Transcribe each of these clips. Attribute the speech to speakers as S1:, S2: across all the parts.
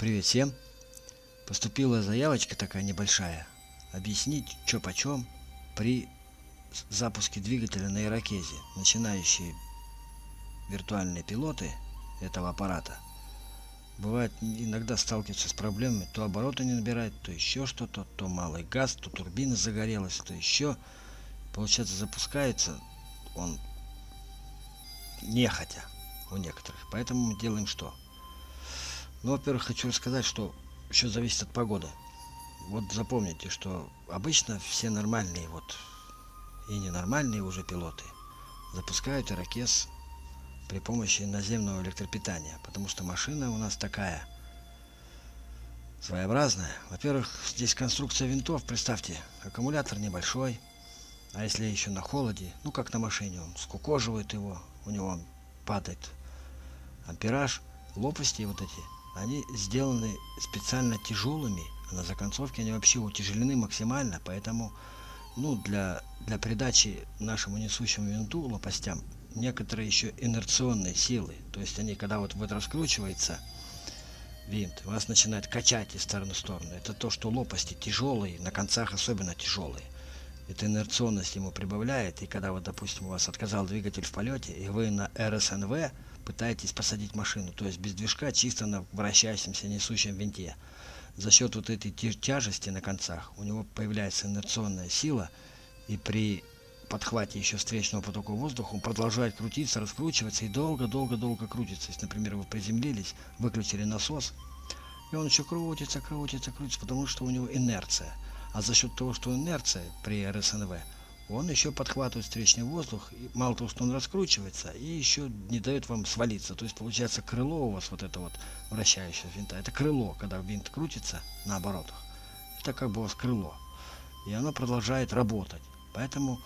S1: Привет всем! Поступила заявочка такая небольшая. Объяснить, что почем при запуске двигателя на Ирокезе. Начинающие виртуальные пилоты этого аппарата бывает иногда сталкиваются с проблемами. То обороты не набирает, то еще что-то, то малый газ, то турбина загорелась, то еще. Получается, запускается он нехотя у некоторых. Поэтому мы делаем что? Ну, во-первых, хочу рассказать, что еще зависит от погоды. Вот запомните, что обычно все нормальные и ненормальные уже пилоты запускают Ирокез при помощи наземного электропитания, потому что машина у нас такая своеобразная. Во-первых, здесь конструкция винтов, представьте, аккумулятор небольшой, а если еще на холоде, ну как на машине, он скукоживает его, у него падает ампераж, лопасти вот эти, они сделаны специально тяжелыми, а на законцовке они вообще утяжелены максимально, поэтому для придачи нашему несущему винту лопастям некоторые еще инерционные силы, то есть они, когда вот раскручивается винт, вас начинает качать из стороны в сторону. Это то, что лопасти тяжелые, на концах особенно тяжелые. Эта инерционность ему прибавляет, и когда допустим, у вас отказал двигатель в полете, и вы на РСНВ пытаетесь посадить машину, то есть без движка, чисто на вращающемся несущем винте. За счет вот этой тяжести на концах у него появляется инерционная сила, и при подхвате еще встречного потока воздуха он продолжает крутиться, раскручиваться и долго-долго-долго крутится. Если, например, вы приземлились, выключили насос, и он еще крутится, потому что у него инерция. А за счет того, что инерция при РСНВ, он еще подхватывает встречный воздух, и мало того, что он раскручивается, и еще не дает вам свалиться. То есть получается крыло у вас вот это вот вращающее винта. Это крыло, когда винт крутится на оборотах. Это как бы у вас крыло. И оно продолжает работать. Поэтому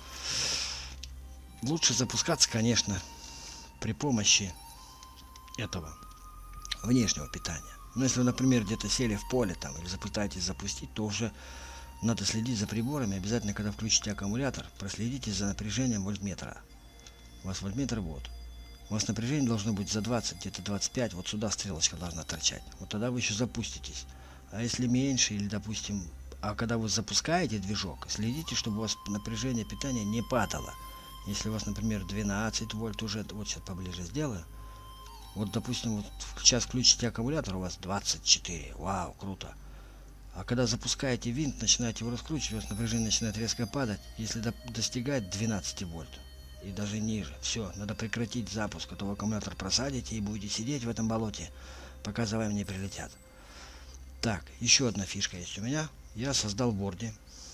S1: лучше запускаться, конечно, при помощи этого внешнего питания. Но если вы, например, где-то сели в поле там или пытаетесь запустить, то уже надо следить за приборами. Обязательно, когда включите аккумулятор, проследите за напряжением вольтметра. У вас вольтметр вот. У вас напряжение должно быть за 20, где-то 25. Вот сюда стрелочка должна торчать. Вот тогда вы еще запуститесь. А если меньше, или, допустим, когда вы запускаете движок, следите, чтобы у вас напряжение питания не падало. Если у вас, например, 12 вольт уже, вот сейчас поближе сделаю. Вот, допустим, вот сейчас включите аккумулятор, у вас 24. Вау, круто. А когда запускаете винт, начинаете его раскручивать, у вас напряжение начинает резко падать, если достигает 12 вольт и даже ниже. Все, надо прекратить запуск, а то вы аккумулятор просадите и будете сидеть в этом болоте, пока за вами не прилетят. Так, еще одна фишка есть у меня. Я создал в Word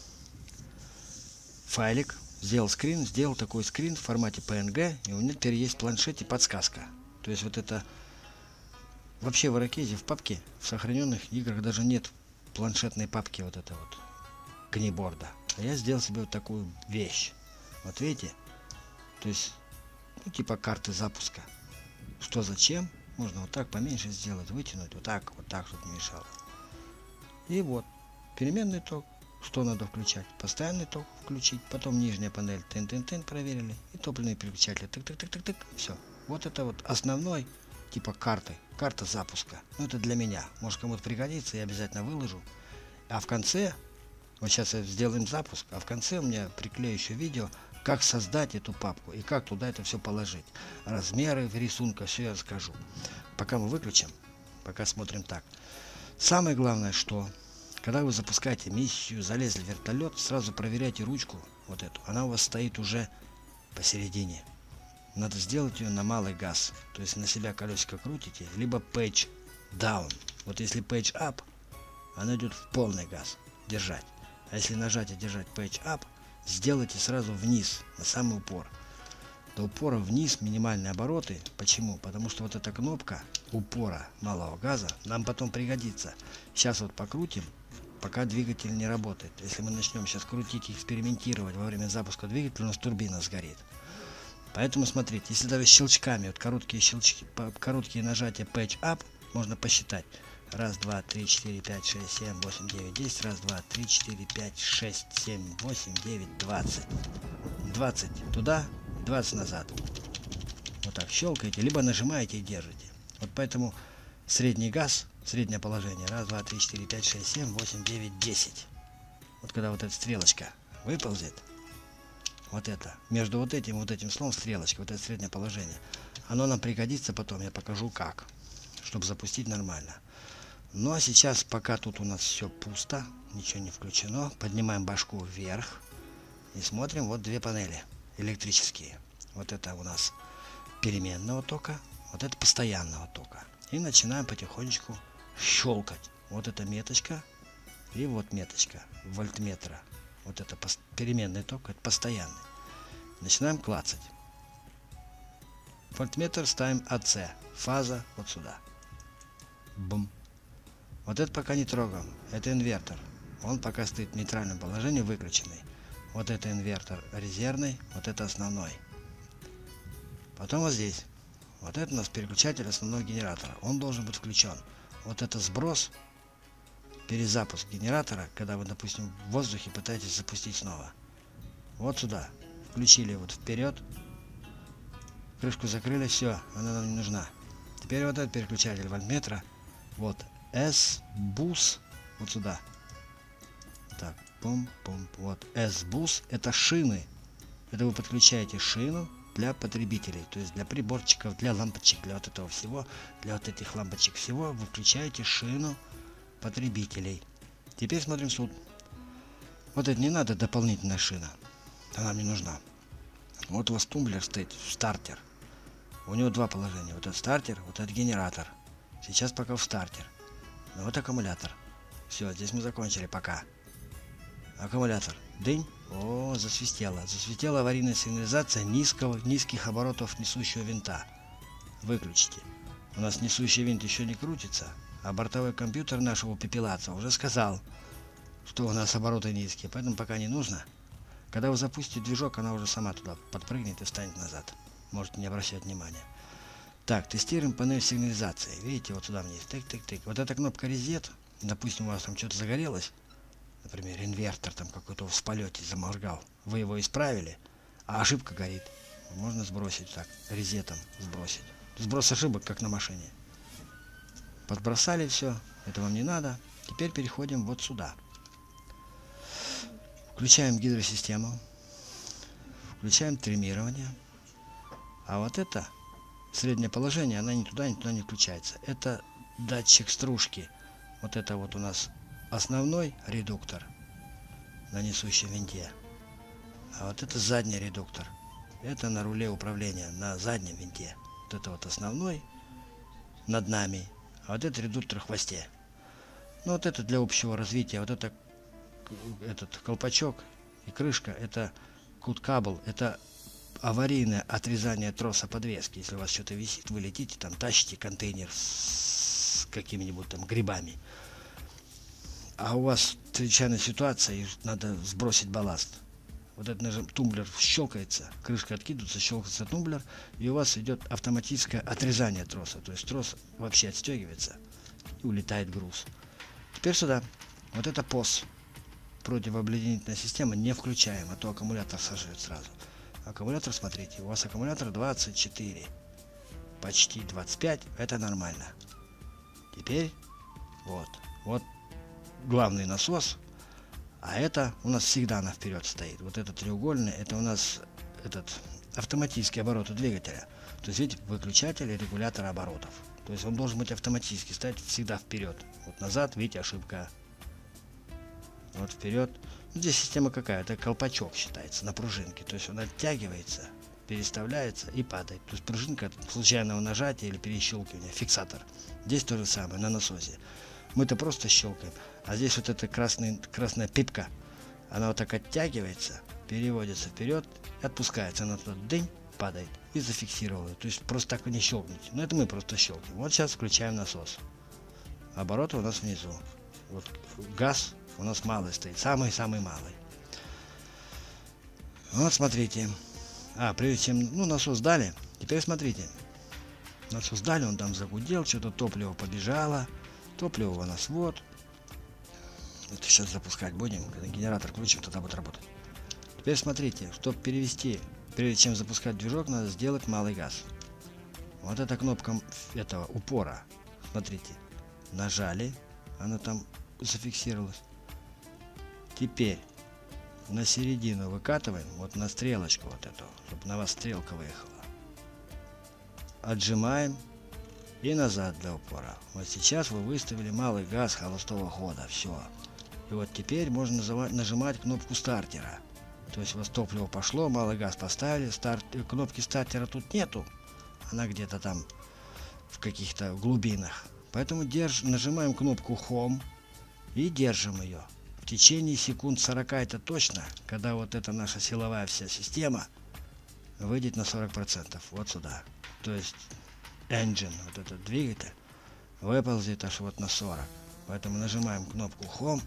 S1: файлик, сделал такой скрин в формате PNG, и у меня теперь есть в планшете подсказка. То есть вот это вообще в Ирокезе в папке в сохраненных играх даже нет планшетной папки вот это вот гниборда. А я сделал себе вот такую вещь. Вот видите? То есть, типа карты запуска. Что зачем? Можно вот так поменьше сделать, вытянуть, вот так, чтобы не мешало. И вот, переменный ток, что надо включать? Постоянный ток включить, потом нижняя панель, тын-тын-тын, проверили, и топливные переключатели, тык-тык-тык-тык-тык, все. Вот это вот основной, типа карта запуска. Ну, это для меня. Может, кому-то пригодится, я обязательно выложу. А в конце, вот сейчас сделаем запуск, а в конце у меня приклею еще видео, как создать эту папку и как туда это все положить. Размеры рисунка, все я расскажу. Пока мы выключим, пока смотрим так. Самое главное, что когда вы запускаете миссию, залезли в вертолет, сразу проверяйте ручку, вот эту. Она у вас стоит уже посередине. Надо сделать ее на малый газ. То есть на себя колесико крутите, либо page down. Вот если page up, она идет в полный газ. Держать. А если нажать и держать page up, сделайте сразу вниз, на самый упор. До упора вниз минимальные обороты. Почему? Потому что вот эта кнопка упора малого газа нам потом пригодится. Сейчас вот покрутим, пока двигатель не работает. Если мы начнем сейчас крутить и экспериментировать во время запуска двигателя, у нас турбина сгорит. Поэтому смотрите, если даже щелчками, вот короткие нажатия Page Up, можно посчитать. 1, 2, 3, 4, 5, 6, 7, 8, 9, 10. 1, 2, 3, 4, 5, 6, 7, 8, 9, 20. 20 туда, 20 назад. Вот так щелкаете, либо нажимаете и держите. Вот поэтому средний газ, среднее положение. Раз, два, три, четыре, пять, шесть, семь, восемь, девять, 10. Вот когда вот эта стрелочка выползет, вот это, между вот этим слоем стрелочка, вот это среднее положение, оно нам пригодится потом, я покажу как, чтобы запустить нормально. Ну а сейчас, пока тут у нас все пусто, ничего не включено, поднимаем башку вверх и смотрим вот две панели электрические. Вот это у нас переменного тока, вот это постоянного тока. И начинаем потихонечку щелкать. Вот эта меточка и вот меточка вольтметра. Вот это переменный ток, это постоянный. Начинаем клацать. Вольтметр ставим АЦ. Фаза вот сюда. Бум. Вот это пока не трогаем. Это инвертор. Он пока стоит в нейтральном положении, выключенный. Вот это инвертор резервный, вот это основной. Потом вот здесь. Вот это у нас переключатель основного генератора. Он должен быть включен. Вот это сброс, перезапуск генератора, когда вы, допустим, в воздухе пытаетесь запустить снова. Вот сюда. Включили вот вперед. Крышку закрыли, все, она нам не нужна. Теперь вот этот переключатель вольтметра. Вот S-бус. Вот сюда. Так, пум-пум. Вот S-бус это шины. Это вы подключаете шину для потребителей, то есть для приборчиков, для лампочек, для вот этого всего, для вот этих лампочек всего вы включаете шину потребителей. Теперь смотрим суд. Вот это не надо дополнительная шина, она нам не нужна. Вот у вас тумблер стоит, стартер. У него два положения. Вот этот стартер, вот этот генератор. Сейчас пока в стартер. Ну, вот аккумулятор. Все, здесь мы закончили пока. Аккумулятор. Дынь. О, засвистела. Засвистела аварийная сигнализация низких оборотов несущего винта. Выключите. У нас несущий винт еще не крутится, а бортовой компьютер нашего пепелаца уже сказал, что у нас обороты низкие, поэтому пока не нужно. Когда вы запустите движок, она уже сама туда подпрыгнет и встанет назад. Можете не обращать внимания. Так, тестируем панель сигнализации. Видите, вот сюда вниз. Тык-тык-тык. Вот эта кнопка резет. Допустим, у вас там что-то загорелось. Например, инвертор там какой-то в полете заморгал. Вы его исправили, а ошибка горит. Можно сбросить так, резетом сбросить. Сброс ошибок, как на машине. Подбросали все. Это вам не надо. Теперь переходим вот сюда. Включаем гидросистему. Включаем триммирование. А вот это среднее положение, она ни туда не включается. Это датчик стружки. Вот это вот у нас основной редуктор на несущем винте. А вот это задний редуктор. Это на руле управления на заднем винте. Вот это вот основной над нами. А вот это редуктор в хвосте. Ну вот это для общего развития. Вот это этот колпачок и крышка. Это кут-кабл. Это аварийное отрезание троса подвески. Если у вас что-то висит, вы летите, там тащите контейнер с какими-нибудь там грибами. А у вас чрезвычайная ситуация, и надо сбросить балласт. Вот этот тумблер щелкается, крышка откидывается, щелкается тумблер, и у вас идет автоматическое отрезание троса. То есть трос вообще отстегивается и улетает груз. Теперь сюда. Вот это ПОС. Противообледенительная система не включаем, а то аккумулятор сожрет сразу. Аккумулятор, смотрите, у вас аккумулятор 24, почти 25, это нормально. Теперь вот главный насос, а это у нас всегда на вперед стоит. Вот этот треугольный, это у нас этот автоматический обороты двигателя. То есть видите, выключатель и регулятор оборотов. То есть он должен быть автоматически стоять всегда вперед. Вот назад, видите, ошибка. Вот вперед. Здесь система какая? Это колпачок считается на пружинке. То есть он оттягивается, переставляется и падает. То есть пружинка от случайного нажатия или перещелкивания, фиксатор. Здесь то же самое на насосе. Мы-то просто щелкаем. А здесь вот эта красная пипка, она вот так оттягивается, переводится вперед и отпускается. Она туда дынь, падает и зафиксировала. То есть просто так вы не щелкнете. Но это мы просто щелкаем. Вот сейчас включаем насос. Обороты у нас внизу. Вот газ у нас малый стоит, самый-самый малый. Вот смотрите. Прежде чем насос дали, теперь смотрите. Насос дали, он там загудел, что-то топливо побежало. Топливо у нас вот. Это сейчас запускать будем, когда генератор включим, тогда будет работать. Теперь смотрите, чтобы перевести, прежде чем запускать движок, надо сделать малый газ. Вот эта кнопка этого упора. смотрите, нажали, оно там зафиксировалось. Теперь на середину выкатываем, вот на стрелочку вот эту, чтобы на вас стрелка выехала. Отжимаем и назад для упора. Вот сейчас вы выставили малый газ холостого хода, все. И вот теперь можно нажимать кнопку стартера. То есть у вас топливо пошло, малый газ поставили, кнопки стартера тут нету, она где-то там в каких-то глубинах. Поэтому нажимаем кнопку Home и держим ее. В течение секунд 40 это точно, когда вот эта наша силовая вся система выйдет на 40%. Вот сюда. То есть engine, вот этот двигатель, выползет аж вот на 40. Поэтому нажимаем кнопку Home.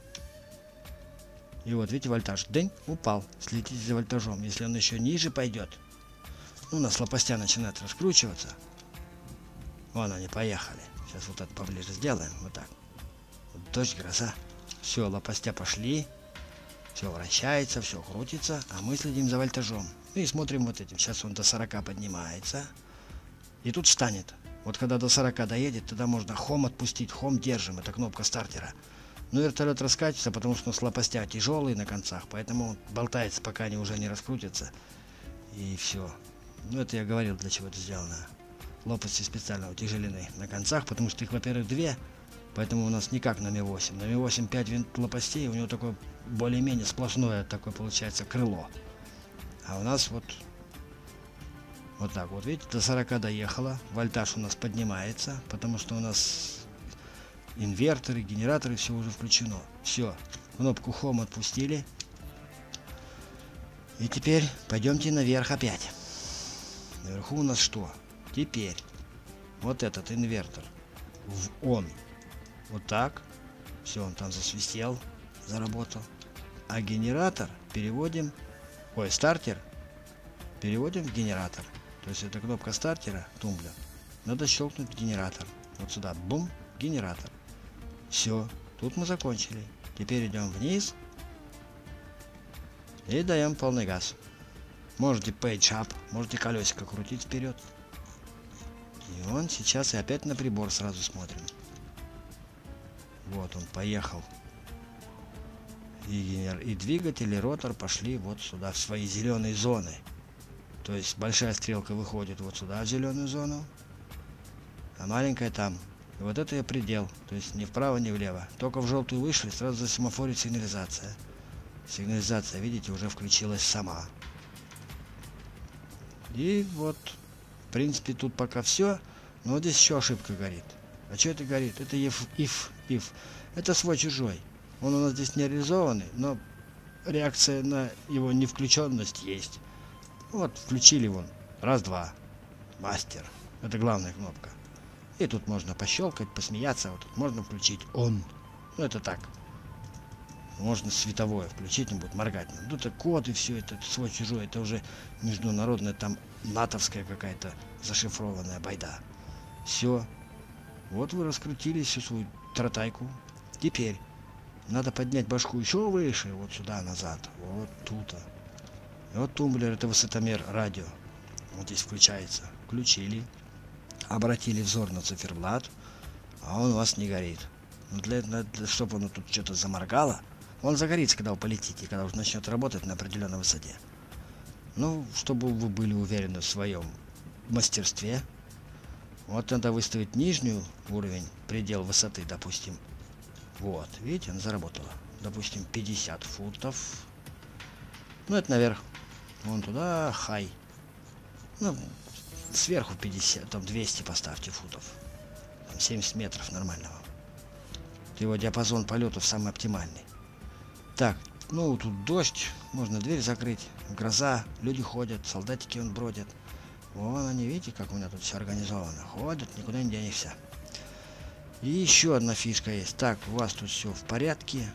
S1: И вот видите, вольтаж день упал. Следите за вольтажом. Если он еще ниже пойдет, у нас лопастя начинает раскручиваться. Вон они поехали. Сейчас вот это поближе сделаем. Вот так. Вот дождь, гроза. Все, лопастя пошли. Все вращается, все крутится. А мы следим за вольтажом. И смотрим вот этим. Сейчас он до 40 поднимается. И тут встанет. Вот когда до 40 доедет, тогда можно Home отпустить. Home держим. Это кнопка стартера. Но вертолет раскатится, потому что у нас лопастя тяжелые на концах. Поэтому он болтается, пока они уже не раскрутятся. И все. Ну это я говорил, для чего это сделано. Лопасти специально утяжелены на концах, потому что их, во-первых, 2. Поэтому у нас не как на Ми-8. На Ми-8 5 лопастей, у него такое более-менее сплошное такое получается крыло. А у нас вот так вот, видите, до 40 доехало. Вольтаж у нас поднимается, потому что у нас инверторы, генераторы, все уже включено. Все, кнопку Home отпустили. И теперь пойдемте наверх опять. Наверху у нас что? Теперь вот этот инвертор в он. Вот так. Все, он там засвистел, заработал. А генератор переводим, стартер переводим в генератор. То есть это кнопка стартера, тумблер. Надо щелкнуть генератор. Вот сюда, бум, генератор. Все, тут мы закончили. Теперь идем вниз и даем полный газ. Можете page up, можете колесико крутить вперед. И он сейчас и опять на прибор сразу смотрим. Вот он поехал. И двигатель, и ротор пошли вот сюда, в свои зеленые зоны. То есть большая стрелка выходит вот сюда, в зеленую зону, а маленькая там. И вот это и предел. То есть ни вправо, ни влево. Только в желтую вышли, сразу засемафорит сигнализация. Сигнализация, видите, уже включилась сама. И вот, в принципе, тут пока все. Но вот здесь еще ошибка горит. А что это горит? Это if. Это свой-чужой. Он у нас здесь не реализованный, но реакция на его невключенность есть. Вот, включили вон. Раз-два. Мастер. Это главная кнопка. И тут можно пощелкать, посмеяться. Вот тут можно включить он. Ну, это так. Можно световое включить, он будет моргать. Ну, это код и все, это свой-чужой. Это уже международная, там, натовская какая-то зашифрованная байда. Все. Вот вы раскрутили всю свою тротайку. Теперь надо поднять башку еще выше, вот сюда, назад. Вот тут. И вот тумблер, это высотомер радио. Вот здесь включается. Включили. Обратили взор на циферблат. А он у вас не горит. Но чтобы оно тут что-то заморгало, он загорится, когда вы полетите, когда уже начнет работать на определенной высоте. Ну, чтобы вы были уверены в своем мастерстве, вот надо выставить нижний уровень, предел высоты, допустим. Вот, видите, она заработала. Допустим, 50 футов. Ну, это наверх. Вон туда, хай. Ну, сверху 50, там 200 поставьте футов. Там 70 метров нормального. Его диапазон полетов самый оптимальный. Так, ну, тут дождь. Можно дверь закрыть. Гроза, люди ходят, солдатики вон бродят. Вон они, видите, как у меня тут все организовано. Ходят, никуда не денешься. И еще одна фишка есть. Так, у вас тут все в порядке.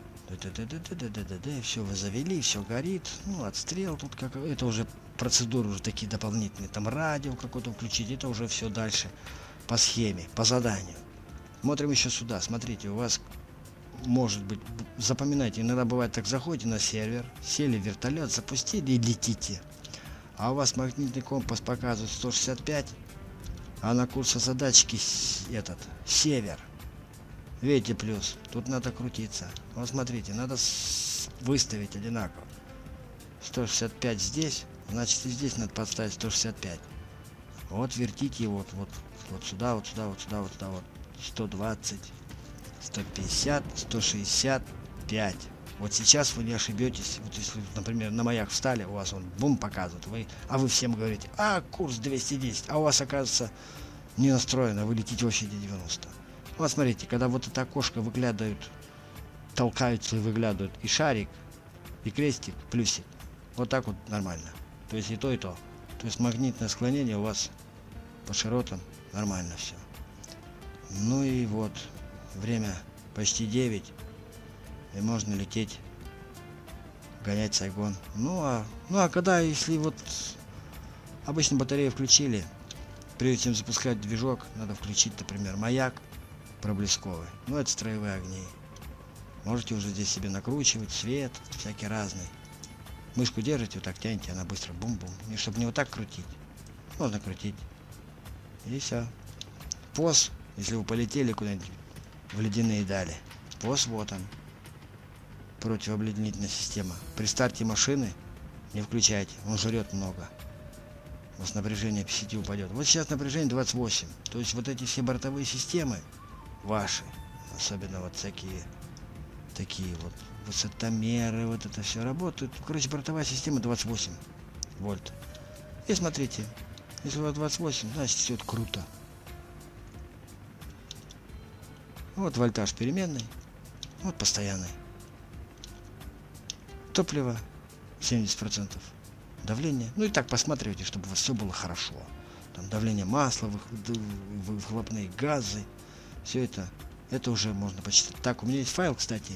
S1: Все вы завели, все горит. Ну, отстрел тут как. Это уже процедуры уже такие дополнительные. Там радио какое-то включить. Это уже все дальше по схеме, по заданию. Смотрим еще сюда. Смотрите, у вас может быть, запоминайте, иногда бывает так, заходите на сервер, сели в вертолет, запустили и летите. А у вас магнитный компас показывает 165, А на курсе задачки этот север. Видите плюс? Тут надо крутиться. Вот смотрите, надо выставить одинаково. 165 здесь, значит и здесь надо подставить 165. Вот вертите его вот сюда, вот сюда, вот сюда, вот сюда, вот 120, 150, 165. Вот сейчас вы не ошибетесь. Вот если, например, на маяк встали, у вас он бум показывает, а вы всем говорите, курс 210, а у вас оказывается не настроено, вы летите вообще 90. Вот смотрите, когда вот это окошко выглядывают, толкаются и выглядывают и шарик, и крестик, плюсик, вот так вот нормально. То есть и то, и то. То есть магнитное склонение у вас по широтам нормально все. Ну и вот, время почти 9, и можно лететь, гонять Сайгон. Ну а когда, если вот обычно батарею включили, прежде чем запускать движок, надо включить, например, маяк проблесковый. Ну, это строевые огни. Можете уже здесь себе накручивать, свет всякий разный. Мышку держите, вот так тянете, она быстро бум-бум. И чтобы не вот так крутить, можно крутить. И все. ПОС, если вы полетели куда-нибудь в ледяные дали, ПОС вот он. Противообледенительная система. При старте машины не включайте, он жрет много. У вас напряжение 50 упадет. Вот сейчас напряжение 28. То есть вот эти все бортовые системы ваши, особенно вот всякие такие вот высотомеры, вот это все работают. Короче, бортовая система 28 вольт. И смотрите, если у вас 28, значит все это круто. Вот вольтаж переменный, вот постоянный. Топливо 70%. Давление. Ну и так посматривайте, чтобы у вас все было хорошо. Там давление масла, выхлопные газы. Все это уже можно почитать. Так, у меня есть файл, кстати.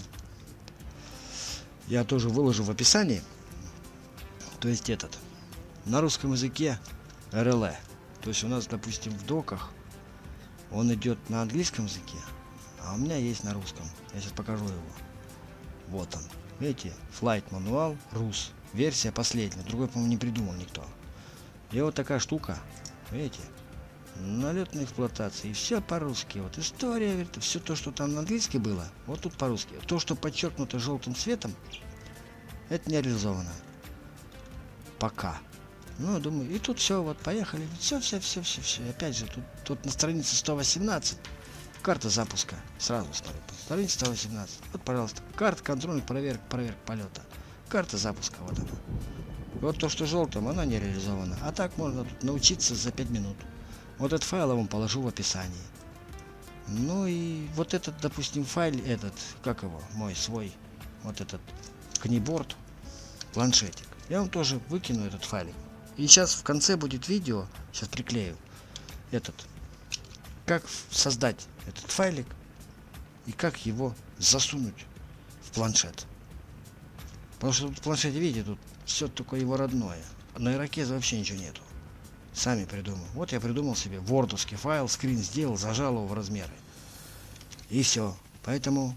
S1: Я тоже выложу в описании. То есть на русском языке РЛЭ. То есть у нас, допустим, в доках он идет на английском языке, а у меня есть на русском. Я сейчас покажу его. Вот он. Видите? Flight Manual RUS. Версия последняя. Другой, по-моему, не придумал никто. И вот такая штука. Видите? Налетная эксплуатация. И все по-русски. Вот история, все то, что там на английском было, вот тут по-русски. То, что подчеркнуто желтым цветом, это не реализовано. Пока. Ну, думаю, и тут все, вот, поехали. Все. Опять же, тут на странице 118 карта запуска. Сразу смотрю. Страница 118. Вот, пожалуйста, карта контрольных проверок полета. Карта запуска, вот она. Вот то, что желтым, она не реализована. А так можно тут научиться за 5 минут. Вот этот файл я вам положу в описании. Ну и вот этот, допустим, файл, как его, мой свой, вот этот книборд, планшетик. Я вам тоже выкину этот файлик. И сейчас в конце будет видео, сейчас приклею, как создать этот файлик и как его засунуть в планшет. Потому что тут в планшете, видите, тут все только его родное. На Ирокезе вообще ничего нету. Сами придумал. Вот я придумал себе вордовский файл, скрин сделал, зажал его в размеры. И все. Поэтому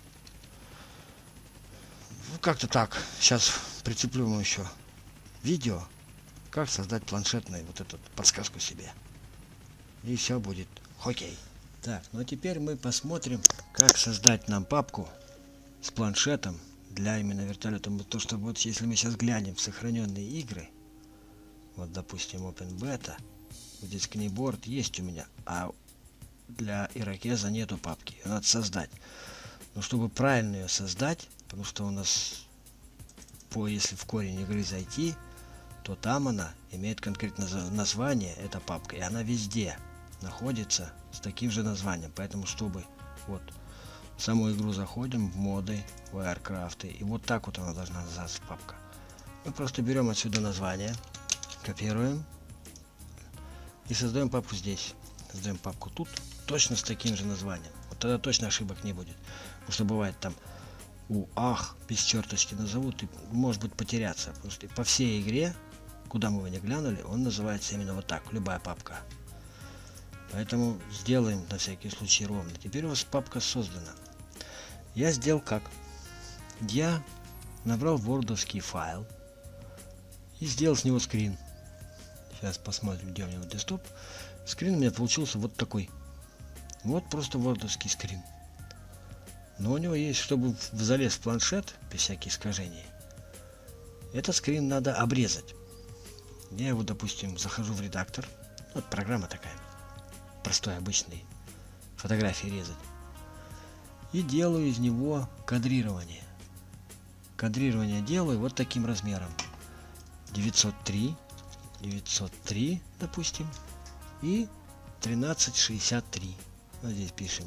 S1: как-то так. Сейчас прицеплю ему еще видео, как создать планшетную вот эту подсказку себе. И все будет окей. Так, ну а теперь мы посмотрим, как создать нам папку с планшетом для именно вертолета. То, что вот если мы сейчас глянем в сохраненные игры, вот допустим Open Beta, вот здесь книборд есть у меня, а для Ирокеза нету папки, ее надо создать. Но чтобы правильно ее создать, потому что у нас если в корень игры зайти, то там она имеет конкретное название, эта папка, и она везде находится с таким же названием. Поэтому чтобы вот в саму игру заходим, в моды, в Aircraft, и вот так вот она должна называться папка. Мы просто берем отсюда название, копируем и создаем папку здесь. Создаем папку тут, точно с таким же названием. Вот тогда точно ошибок не будет. Потому что бывает там без черточки назовут и может быть потеряться. Потому что по всей игре, куда мы его не глянули, он называется именно вот так, любая папка. Поэтому сделаем на всякий случай ровно. Теперь у вас папка создана. Я сделал как? Я набрал вордовский файл и сделал с него скрин. Сейчас посмотрим, где у него десктоп. Скрин у меня получился вот такой. Вот просто вордовский скрин. Но у него есть, чтобы залез в планшет без всяких искажений, этот скрин надо обрезать. Я его, допустим, захожу в редактор. Вот программа такая. Простой, обычный. Фотографии резать. И делаю из него кадрирование. Кадрирование делаю вот таким размером. 903, допустим. И 1363. Вот здесь пишем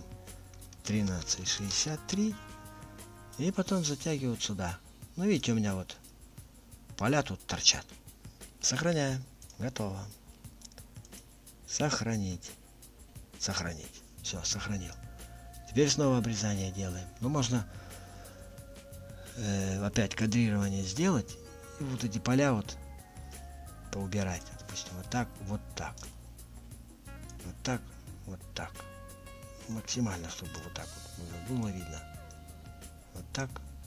S1: 1363. И потом затягивают сюда. Ну, видите, у меня вот поля тут торчат. Сохраняем. Готово. Сохранить. Сохранить. Все, сохранил. Теперь снова обрезание делаем. Ну, можно опять кадрирование сделать. И вот эти поля вот поубирать. Допустим, вот так, вот так. Вот так, вот так. Максимально, чтобы вот так вот было видно. Вот так.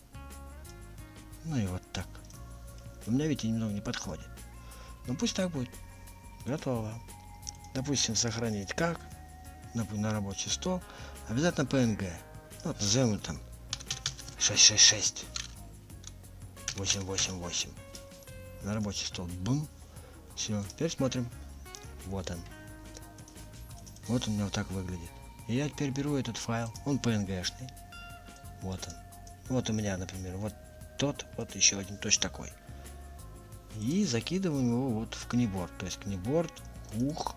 S1: Ну и вот так. У меня, видите, немного не подходит. Ну пусть так будет. Готово. Допустим, сохранить как. На рабочий стол. Обязательно PNG. Вот назовем там 666. 888. На рабочий стол. Бум. Все. Теперь смотрим. Вот он. Вот он у меня вот так выглядит. И я теперь беру этот файл. Он PNG-шный. Вот он. Вот у меня, например, вот тот, вот еще один точно такой. И закидываем его вот в Kniboard. То есть Kniboard, ух.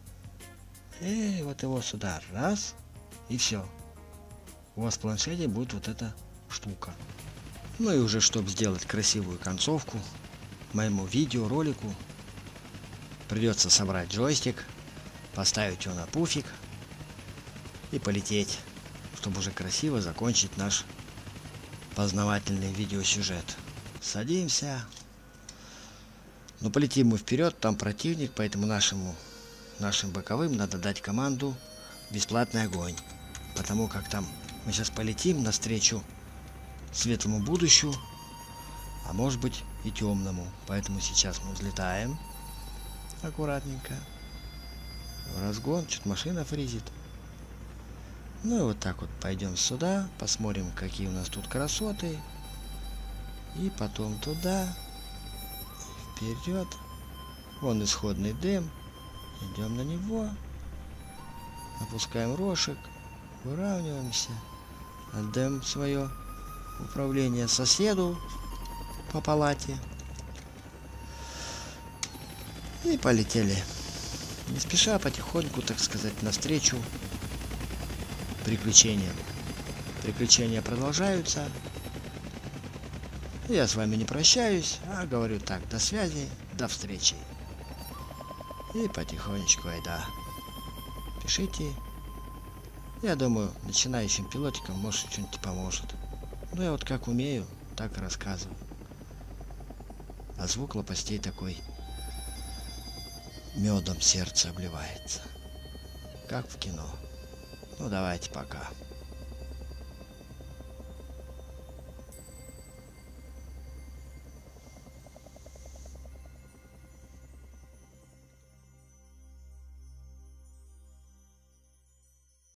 S1: И вот его сюда. Раз. И все. У вас в планшете будет вот эта штука. Ну и уже, чтобы сделать красивую концовку моему видеоролику, придется собрать джойстик, поставить его на пуфик и полететь, чтобы уже красиво закончить наш познавательный видеосюжет. Садимся. Но полетим мы вперед, там противник, поэтому нашим боковым надо дать команду бесплатный огонь. Потому как там мы сейчас полетим навстречу светлому будущему, а может быть и темному. Поэтому сейчас мы взлетаем аккуратненько. Разгон, что-то машина фризит. Ну и вот так вот пойдем сюда, посмотрим, какие у нас тут красоты. И потом туда, вперед. Вон исходный дым. Идем на него. Опускаем рожек. Выравниваемся. Отдаем свое управление соседу по палате. И полетели. Не спеша, потихоньку, так сказать, навстречу приключениям. Приключения продолжаются. Я с вами не прощаюсь, а говорю так: до связи, до встречи. И потихонечку, айда. Пишите. Я думаю, начинающим пилотикам, может, что-нибудь поможет. Ну, я вот как умею, так и рассказываю. А звук лопастей такой медом сердце обливается. Как в кино. Ну, давайте, пока.